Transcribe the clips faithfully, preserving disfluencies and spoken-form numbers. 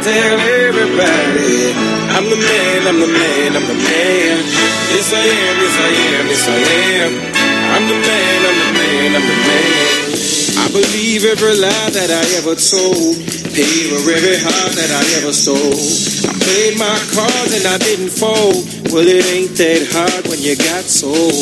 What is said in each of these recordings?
and tell everybody I'm the man, I'm the man, I'm the man. Yes I am, yes I am, yes I am. I'm the man, I'm the man, I'm the man. I believe every lie that I ever told, paid for every heart that I ever stole. I played my cards and I didn't fold. Well, it ain't that hard when you got sold.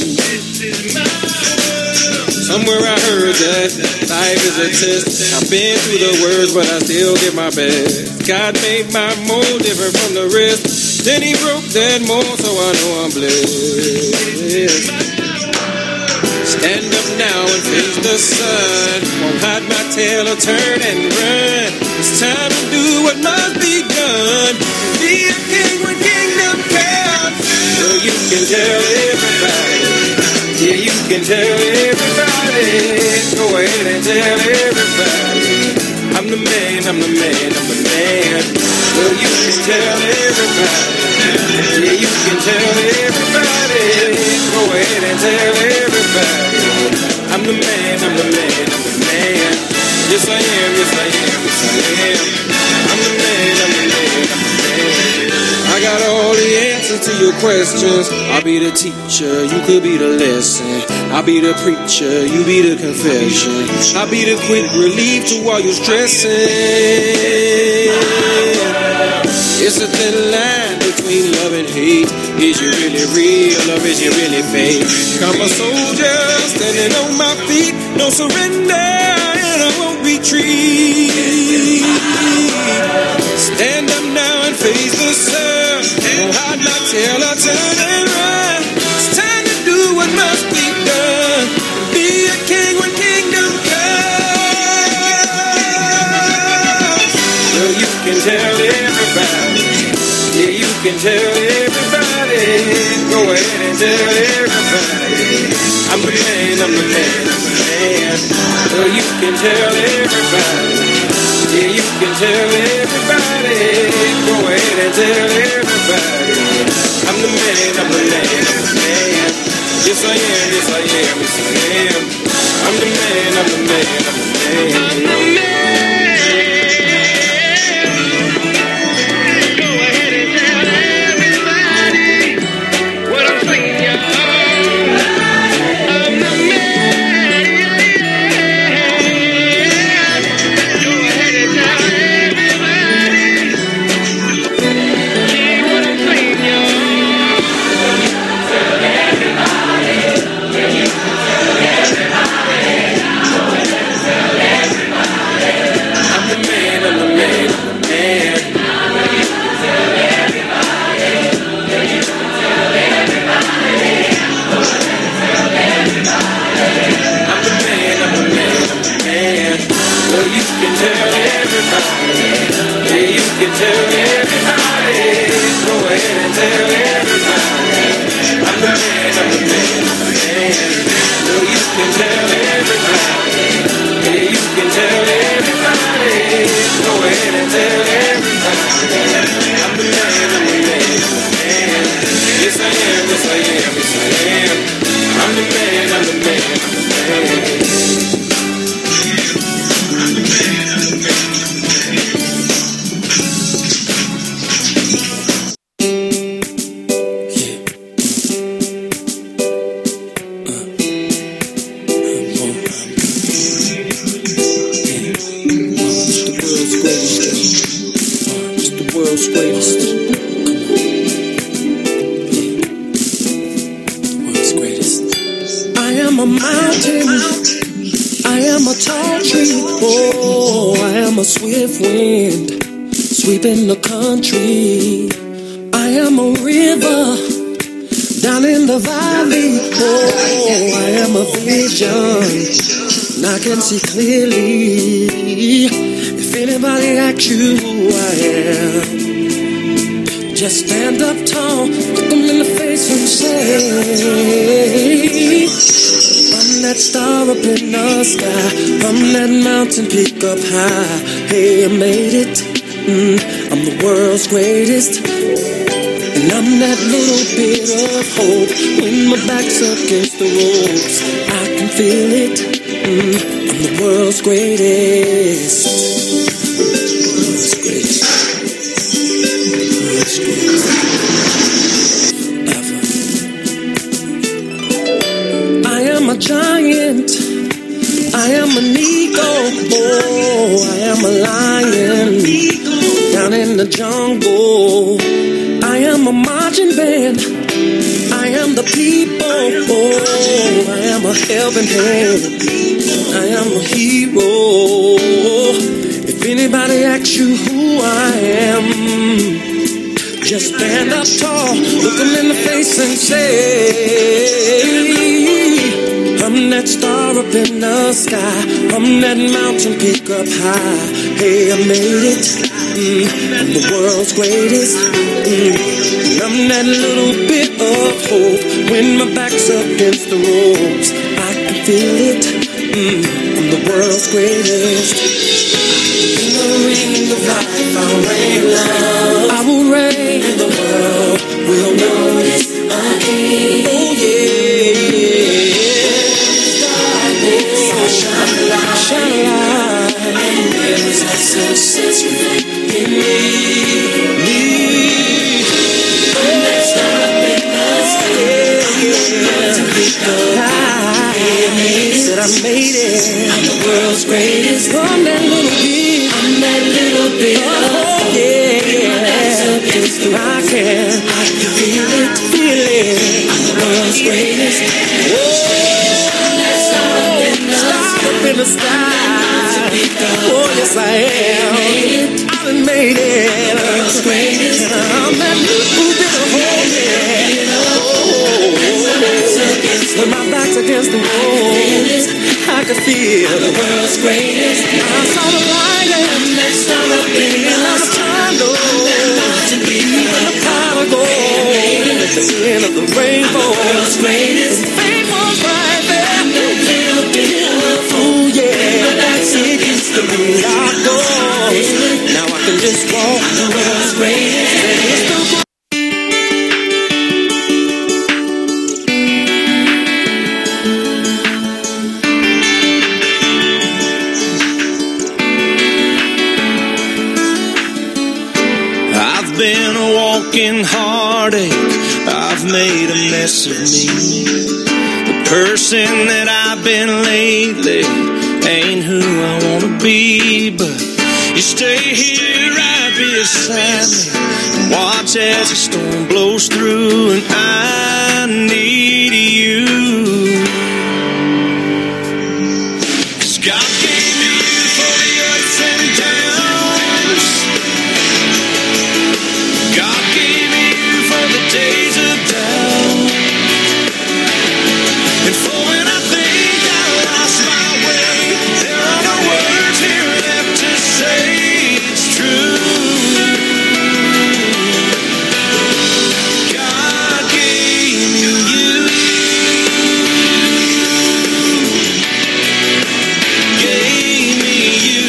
Somewhere I heard that life is a test. I've been through the worst, but I still give my best. God made my mold different from the rest. Then he broke that mold, so I know I'm blessed. Stand up now and face the sun. Won't hide my tail or turn and run. It's time to do what must be done. Be a king when kingdom comes. So you can tell everybody. Yeah, you can tell everybody. Go ahead and tell everybody. I'm the man, I'm the man, I'm the man. So you can tell everybody. Yeah, you can tell everybody. Go ahead and tell everybody. I'm the man, I'm the man, I'm the man. Yes I am, yes I am, yes I am. I'm the man, I'm the man, I'm the man. I got all the answers to your questions. I'll be the teacher, you could be the lesson. I'll be the preacher, you be the confession. I'll be the quick relief to all your stressing. It's a thin line between love and hate. Is you really real or is you really fake? I'm a soldier standing on my feet. No surrender and I won't retreat. Stand up now and face the sun. Don't hide my tail or turn and run. It's time to do what must be done. Be a king when kingdom comes. So you can tell everybody. Yeah, you can tell everybody. Go ahead and tell everybody. I'm the man, I'm the man, I'm the man. So you can tell everybody. Yeah, you can tell everybody. Go ahead and tell everybody. I'm the man, I'm the man, I'm the man. Yes I am, yes I am, yes I am. I'm the man, I'm the man, I'm the man. I'm the man. In the country, I am a river down in the valley. Oh, I am a vision, and I can see clearly. If anybody asks you who I am, just stand up tall, look them in the face and say, I'm that star up in the sky, I'm that mountain peak up high. Hey, I made it. Mm, I'm the world's greatest, and I'm that little bit of hope. When my back's against the ropes, I can feel it. Mm, I'm the world's greatest. World's greatest. jungle. I am a marching band. I am the people. Oh, I am a helping hand. I am a hero. If anybody asks you who I am, just stand up tall, look them in the face and say, I'm that star up in the sky, I'm that mountain peak up high. Hey, I made it, mm, I'm the world's greatest. mm, I'm that little bit of hope when my back's up against the ropes. I can feel it, mm, I'm the world's greatest. In the ring of life, I'll reign love. I will reign, and the world will notice a king. Oh yeah. Darkness, I'll shine a light, shine a light, and there is that success in me. Me. I'm that star in the sky. I'm to be the said I made it. I'm the world's greatest. I'm that little bit. I'm that little bit. Oh yeah. I can. I can feel it, feel it. I'm the world's greatest. Oh, I'm that star up in the sky. Oh yes I am. I done made it. World's greatest. I'm that little bit of hope. When my back's against the wall, I can feel the world's greatest. I saw the light and that sun up in the tunnel. Even the pot of gold at the end of the rainbow. The world's greatest. Fame was right there. Oh yeah, that's it. It's the locked doors. Now I can just walk. The world's greatest. Been a walking heartache, I've made a mess of me. The person that I've been lately ain't who I wanna be, but you stay here right beside me and watch as the storm blows through, and I need you. 'Cause God gave me you for the ups and downs. God gave me you for the days of doubt, and for when I think I lost my way, there are no words here left to say it's true. God gave me you, gave me you.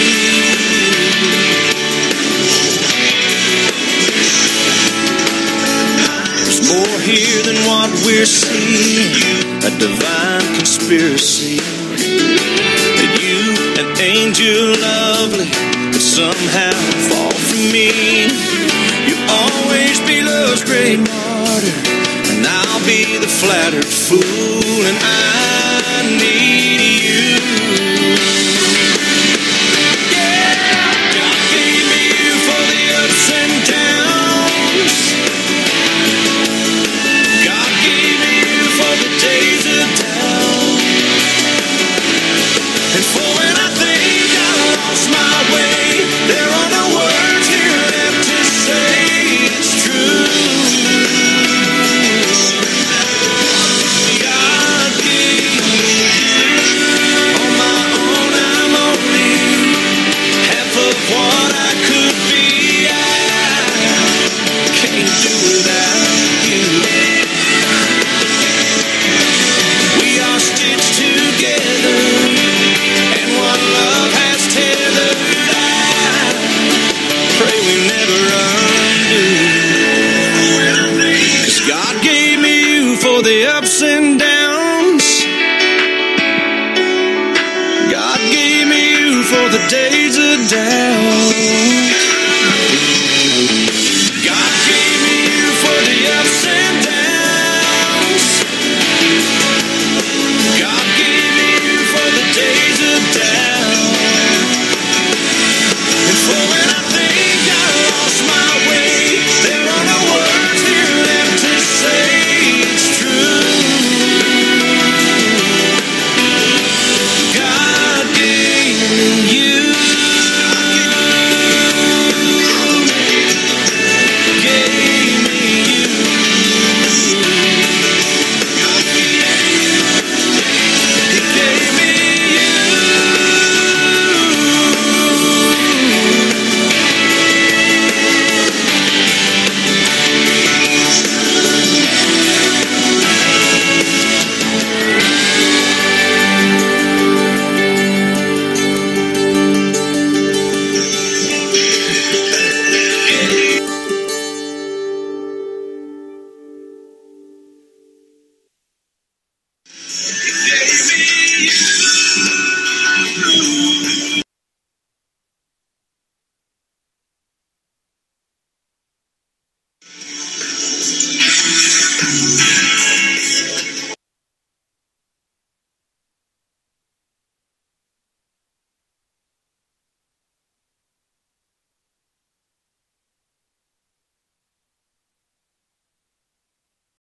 More here than what we're seeing, a divine conspiracy, that you, an angel lovely, could somehow fall for me. You'll always be love's great martyr, and I'll be the flattered fool, and I need you. Yeah, God gave me you for the ups and downs. God gave me you for the days of doubt, and for when I think I lost my way, there are no words here left to say it's true. God gave me you. On my own I'm only half of what I could be. I can't do without you. We are stitched together, and what love has tethered, I pray we never undo. 'Cause God gave me you for the ups and downs. God gave me you for the days of doubt.